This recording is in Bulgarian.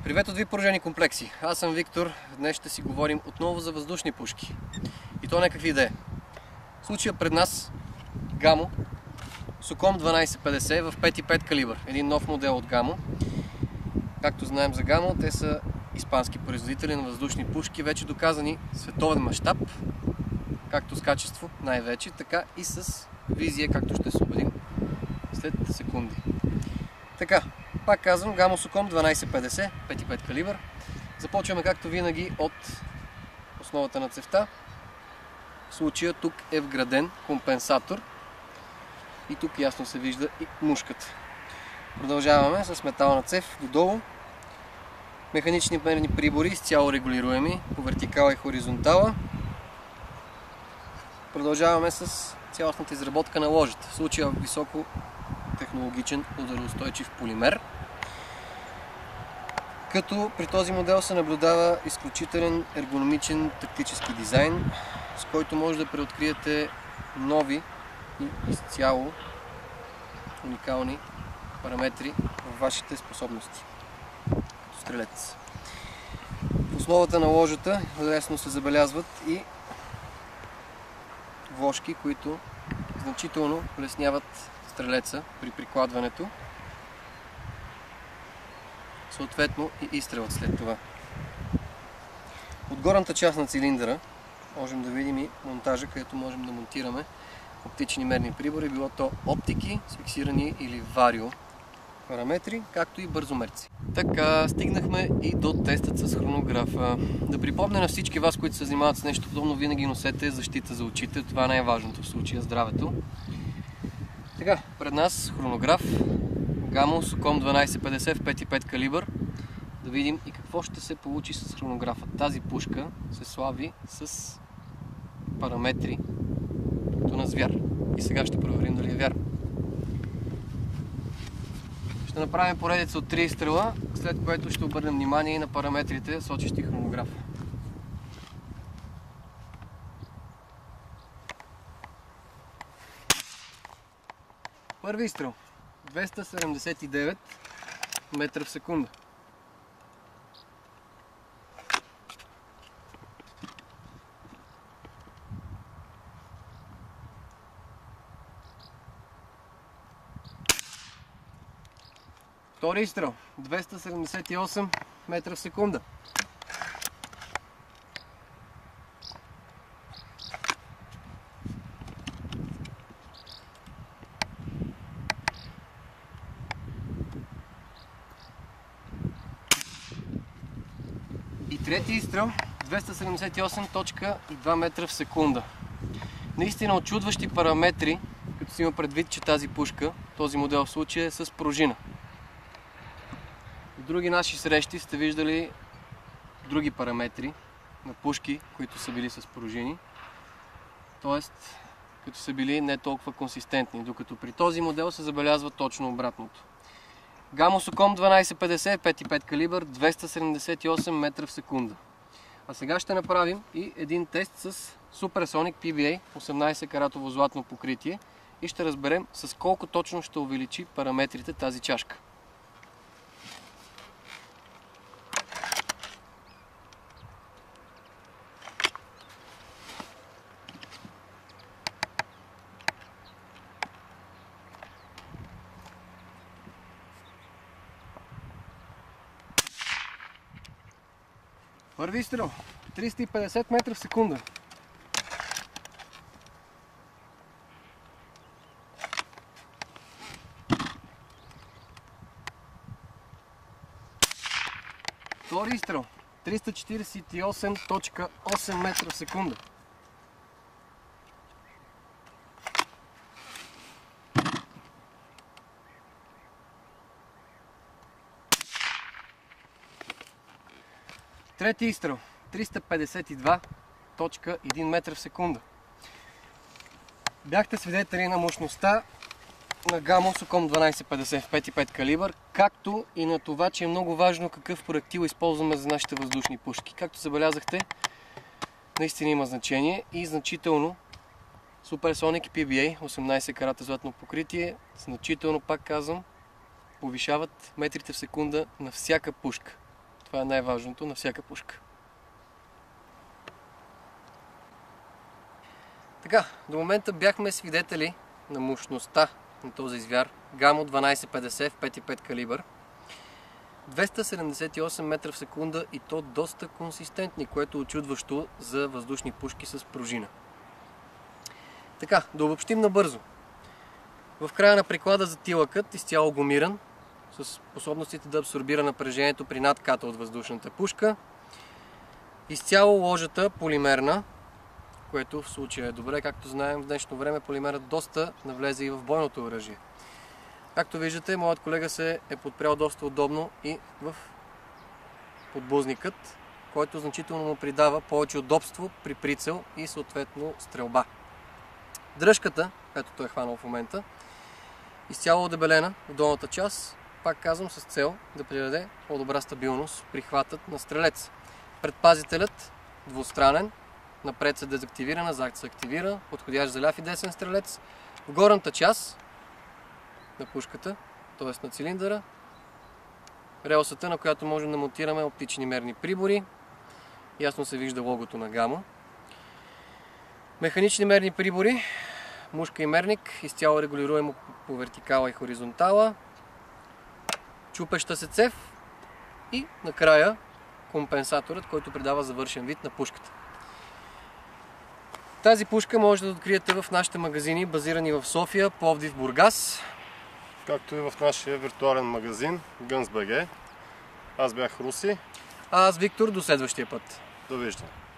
Привет от VIP оръжейни комплекси. Аз съм Виктор. Днес ще си говорим отново за въздушни пушки. И то не какви да е. В случая пред нас Гамо Соком 1250 в 5,5 калибър. Един нов модел от Гамо. Както знаем за Гамо, те са испански производители на въздушни пушки, вече доказани в световен мащаб, както с качество най-вече, така и с визия, както ще се убедим след секунди. Така, пак казвам, Гамо Соком 1250, 5,5 калибър. Започваме както винаги от основата на цевта. В случая тук е вграден компенсатор и тук ясно се вижда и мушката. Продължаваме с метална цев додолу. Механични мерни прибори, изцяло регулируеми по вертикала и хоризонтала. Продължаваме с цялостната изработка на ложата. В случая високо технологичен удароустойчив полимер. Като при този модел се наблюдава изключителен ергономичен тактически дизайн, с който може да преоткриете нови и изцяло уникални параметри в вашите способности като стрелец. В основата на ложата лесно се забелязват и вложки, които значително улесняват стрелеца при прикладването, съответно и изстрелът след това. От горната част на цилиндъра можем да видим и монтажа, където можем да монтираме оптични мерни прибори, било то оптики с фиксирани или варио параметри, както и бързомерци. Така, стигнахме и до тестът с хронографа. Да припомня на всички вас, които се занимават с нещо подобно, винаги носете защита за очите. Това е най-важното в случая, здравето. Така, пред нас хронограф Гамо Соком 1250 в 5,5 калибър. Да видим и какво ще се получи с хронографа. Тази пушка се слави с параметри като на звяр. И сега ще проверим дали е вярно. Ще направим поредица от 3 изстрела, след което ще обърнем внимание и на параметрите, сочещи хронографа. Първи изстрел. 279 метра в секунда. Втори изстрел. 278 метра в секунда. И трети изстрел 278.2 метра в секунда. Наистина очудващи параметри, като си има предвид, че тази пушка, този модел в случая е с пружина. В други наши срещи сте виждали други параметри на пушки, които са били с пружини. Тоест, като са били не толкова консистентни, докато при този модел се забелязва точно обратното. Гамо Соком 1250, 5,5 калибър, 278 метра в секунда. А сега ще направим и един тест с Supersonic PBA 18 каратово златно покритие и ще разберем с колко точно ще увеличи параметрите тази чашка. Първи изстрел. 350 метра в секунда. Втори изстрел. 348.8 метра в секунда. Трети изстрел. 352.1 метра в секунда. Бяхте свидетели на мощността на Гамо Соком 1250 в 5,5 калибър, както и на това, че е много важно какъв проектил използваме за нашите въздушни пушки. Както забелязахте, наистина има значение и значително Supersonic PBA 18 карата златно покритие, значително, пак казвам, повишават метрите в секунда на всяка пушка. Това е най-важното на всяка пушка. Така, до момента бяхме свидетели на мощността на този звяр. Гамо 1250 в 5,5 калибър. 278 метра в секунда и то доста консистентни, което е очудващо за въздушни пушки с пружина. Така, да обобщим набързо. В края на приклада затилъкът изцяло гумиран, с способностите да абсорбира напрежението при надката от въздушната пушка. Изцяло ложата полимерна, което в случая е добре. Както знаем, в днешно време полимерът доста навлезе и в бойното оръжие. Както виждате, моят колега се е подпрял доста удобно и в подбузникът, който значително му придава повече удобство при прицел и съответно стрелба. Дръжката, която той е хванал в момента, изцяло удебелена в долната част, пак казвам, с цел да придаде по-добра стабилност при хватът на стрелец. Предпазителят двустранен, напред се дезактивира, назад се активира, подходящ за ляв и десен стрелец. В горната част на пушката, т.е. на цилиндъра, релсата, на която можем да монтираме оптични мерни прибори. Ясно се вижда логото на Гамо. Механични мерни прибори, мушка и мерник, изцяло регулируемо по вертикала и хоризонтала, чупеща се цев и накрая компенсаторът, който придава завършен вид на пушката. Тази пушка може да откриете в нашите магазини, базирани в София, Пловдив, Бургас. Както и в нашия виртуален магазин Guns.bg. Аз бях Руси. А аз Виктор, до следващия път. Довиждане.